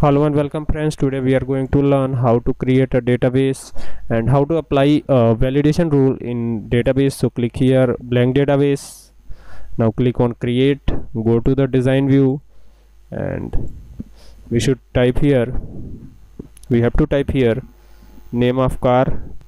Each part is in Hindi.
Hello and welcome friends. Today we are going to learn how to create a database and how to apply a validation rule in database. So click here, blank database. Now click on create, go to the design view, and we should type here, we have to type here name of car.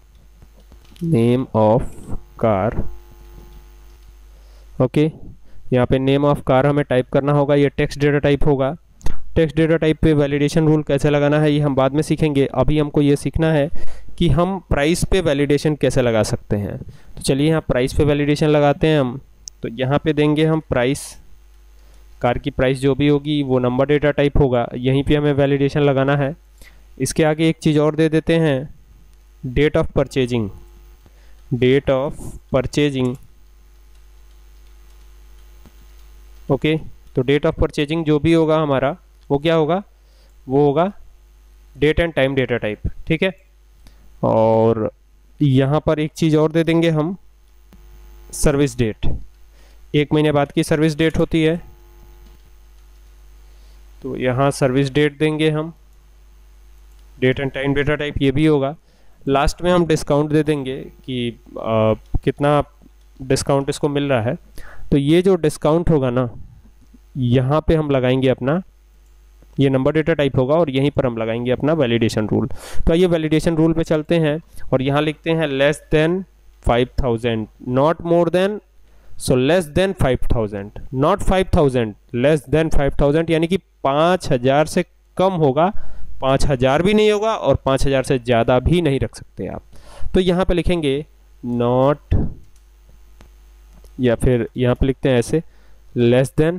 Okay, यहाँ पे नेम ऑफ कार हमें टाइप करना होगा। ये टेक्स्ट डेटा टाइप होगा। टेक्स्ट डेटा टाइप पे वैलिडेशन रूल कैसे लगाना है ये हम बाद में सीखेंगे। अभी हमको ये सीखना है कि हम प्राइस पे वैलिडेशन कैसे लगा सकते हैं। तो चलिए यहाँ प्राइस पे वैलिडेशन लगाते हैं हम। तो यहाँ पे देंगे हम प्राइस, कार की प्राइस जो भी होगी वो नंबर डेटा टाइप होगा, यहीं पे हमें वैलिडेशन लगाना है। इसके आगे एक चीज़ और दे देते हैं, डेट ऑफ परचेजिंग। ओके, तो डेट ऑफ परचेजिंग जो भी होगा हमारा वो क्या होगा, वो होगा date and time data type. ठीक है, और यहाँ पर एक चीज़ और दे देंगे हम, सर्विस डेट। 1 महीने बाद की सर्विस डेट होती है, तो यहाँ सर्विस डेट देंगे हम। Date and time data type ये भी होगा। लास्ट में हम डिस्काउंट दे देंगे कि कितना डिस्काउंट इसको मिल रहा है। तो ये जो डिस्काउंट होगा ना, यहाँ पे हम लगाएंगे अपना, ये नंबर डेटा टाइप होगा और यहीं पर हम लगाएंगे अपना वैलिडेशन रूल। तो आइए वैलिडेशन रूल पे चलते हैं और यहाँ लिखते हैं less than 5000, not more than. So less than 5000, not 5000, less than 5000, यानी कि 5000 से कम होगा, 5000 भी नहीं होगा और 5000 से ज़्यादा भी नहीं रख सकते आप। तो यहाँ पे लिखेंगे नॉट, या फिर यहाँ पे लिखते हैं ऐसे, लेस देन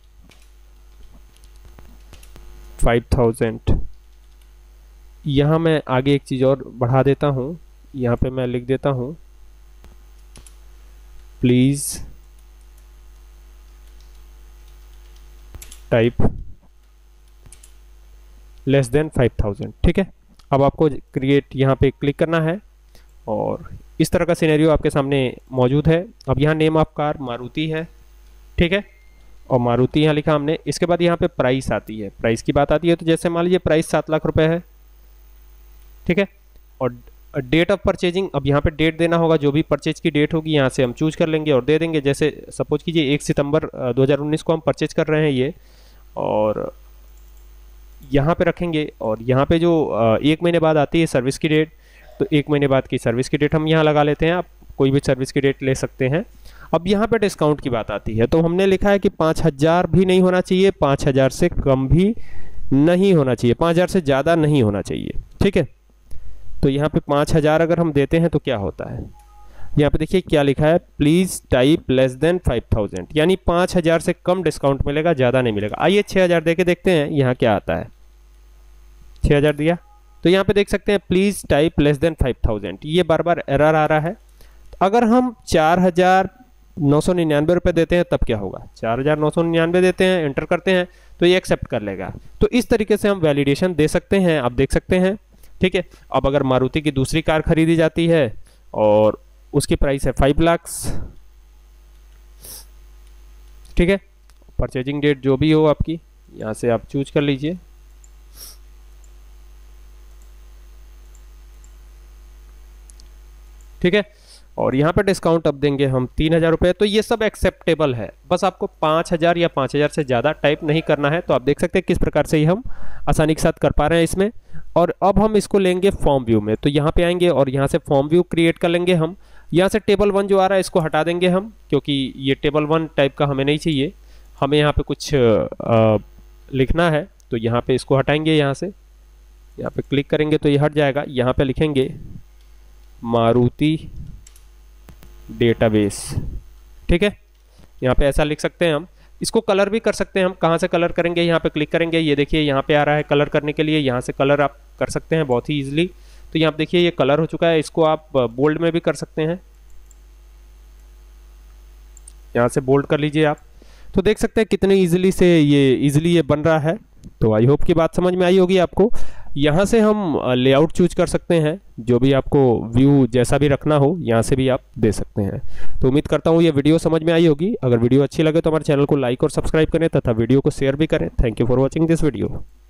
5000। यहाँ मैं आगे एक चीज़ और बढ़ा देता हूँ, यहाँ पे मैं लिख देता हूँ प्लीज टाइप लेस देन 5000। ठीक है, अब आपको क्रिएट यहाँ पे क्लिक करना है और इस तरह का सिनेरियो आपके सामने मौजूद है। अब यहाँ नेम ऑफ कार मारुति है, ठीक है, और मारुति यहाँ लिखा हमने। इसके बाद यहाँ पे प्राइस आती है, प्राइस की बात आती है। तो जैसे मान लीजिए प्राइस 7 लाख रुपए है, ठीक है, और डेट ऑफ परचेजिंग, अब यहाँ पे डेट देना होगा, जो भी परचेज की डेट होगी यहाँ से हम चूज कर लेंगे और दे देंगे। जैसे सपोज कीजिए 1 सितंबर 2019 को हम परचेज कर रहे हैं ये, और यहाँ पे रखेंगे। और यहाँ पे जो 1 महीने बाद आती है सर्विस की डेट, तो 1 महीने बाद की सर्विस की डेट हम यहाँ लगा लेते हैं। आप कोई भी सर्विस की डेट ले सकते हैं। अब यहाँ पे डिस्काउंट की बात आती है, तो हमने लिखा है कि 5000 भी नहीं होना चाहिए, 5000 से कम भी नहीं होना चाहिए, 5000 से ज़्यादा नहीं होना चाहिए। ठीक है, तो यहाँ पे 5000 अगर हम देते हैं तो क्या होता है, यहाँ पे देखिए क्या लिखा है, प्लीज़ टाइप लेस देन 5000, यानी 5000 से कम डिस्काउंट मिलेगा, ज़्यादा नहीं मिलेगा। आइए 6000 दे के देखते हैं यहाँ क्या आता है। 6000 दिया तो यहाँ पे देख सकते हैं प्लीज़ टाइप लेस देन 5000, ये बार बार एरर आ रहा है। अगर हम 4999 रुपये देते हैं तब क्या होगा, 4999 देते हैं, एंटर करते हैं तो ये एक्सेप्ट कर लेगा। तो इस तरीके से हम वैलिडेशन दे सकते हैं, आप देख सकते हैं। ठीक है, अब अगर मारुति की दूसरी कार खरीदी जाती है और उसकी प्राइस है 5 लाख, ठीक है, परचेजिंग डेट जो भी हो आपकी यहाँ से आप चूज कर लीजिए। ठीक है, और यहाँ पे डिस्काउंट अब देंगे हम 3000 रुपये। तो ये सब एक्सेप्टेबल है, बस आपको 5000 या 5000 से ज़्यादा टाइप नहीं करना है। तो आप देख सकते हैं किस प्रकार से ही हम आसानी के साथ कर पा रहे हैं इसमें। और अब हम इसको लेंगे फॉर्म व्यू में, तो यहाँ पे आएंगे और यहाँ से फॉर्म व्यू क्रिएट कर लेंगे हम। यहाँ से टेबल 1 जो आ रहा है इसको हटा देंगे हम, क्योंकि ये टेबल 1 टाइप का हमें नहीं चाहिए, हमें यहाँ पे कुछ लिखना है। तो यहाँ पे इसको हटाएंगे, यहाँ से यहाँ पे क्लिक करेंगे तो ये हट जाएगा। यहाँ पे लिखेंगे मारुति डेटाबेस। ठीक है, यहाँ पे ऐसा लिख सकते हैं हम। इसको कलर भी कर सकते हैं हम, कहाँ से कलर करेंगे, यहाँ पे क्लिक करेंगे, ये देखिए यहाँ पे आ रहा है कलर करने के लिए, यहाँ से कलर आप कर सकते हैं बहुत ही ईजिली। तो यहाँ पे देखिए ये कलर हो चुका है, इसको आप बोल्ड में भी कर सकते हैं, यहाँ से बोल्ड कर लीजिए आप। तो देख सकते हैं कितने इजीली ये बन रहा है। तो आई होप की बात समझ में आई होगी आपको। यहाँ से हम लेआउट चूज कर सकते हैं, जो भी आपको व्यू जैसा भी रखना हो यहाँ से भी आप दे सकते हैं। तो उम्मीद करता हूँ ये वीडियो समझ में आई होगी। अगर वीडियो अच्छी लगे तो हमारे चैनल को लाइक और सब्सक्राइब करें तथा वीडियो को शेयर भी करें। Thank you for watching this video.